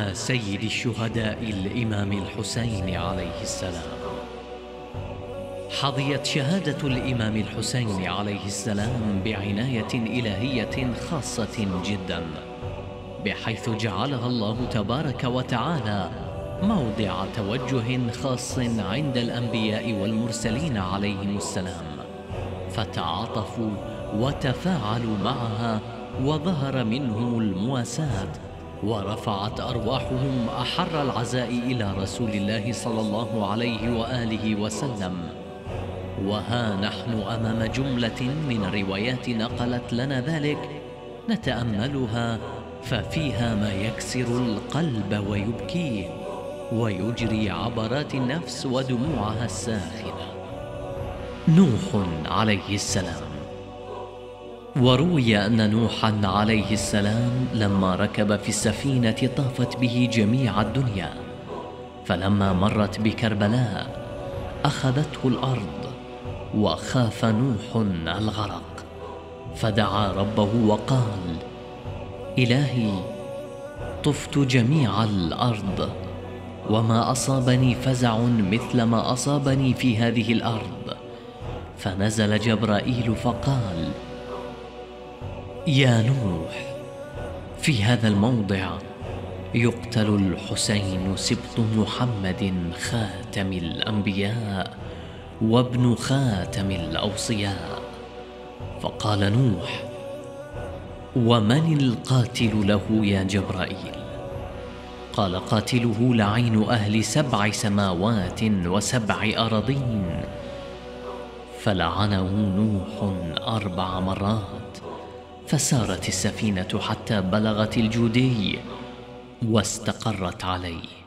على سيد الشهداء الإمام الحسين عليه السلام. حظيت شهادة الإمام الحسين عليه السلام بعناية إلهية خاصة جدا، بحيث جعلها الله تبارك وتعالى موضع توجه خاص عند الأنبياء والمرسلين عليهم السلام، فتعاطفوا وتفاعلوا معها، وظهر منهم المواساة، ورفعت أرواحهم أحر العزاء إلى رسول الله صلى الله عليه وآله وسلم. وها نحن أمام جملة من الروايات نقلت لنا ذلك نتأملها، ففيها ما يكسر القلب ويبكيه ويجري عبرات النفس ودموعها الساخنة. نوح عليه السلام. وروي أن نوحا عليه السلام لما ركب في السفينة طافت به جميع الدنيا، فلما مرت بكربلاء أخذته الأرض وخاف نوح الغرق، فدعا ربه وقال: إلهي، طفت جميع الأرض وما أصابني فزع مثل ما أصابني في هذه الأرض. فنزل جبرائيل فقال: يا نوح، في هذا الموضع يقتل الحسين سبط محمد خاتم الأنبياء وابن خاتم الأوصياء. فقال نوح: ومن القاتل له يا جبرائيل؟ قال: قاتله لعين أهل 7 سماوات و7 أراضين. فلعنه نوح 4 مرات، فسارت السفينة حتى بلغت الجودي واستقرت عليه.